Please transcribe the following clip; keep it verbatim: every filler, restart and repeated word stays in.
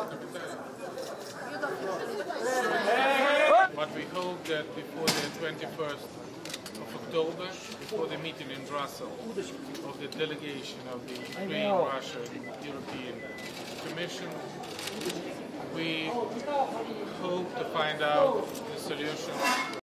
But we hope that before the twenty-first of October, before the meeting in Brussels of the delegation of the Ukraine, Russia, and European Commission, we hope to find out the solution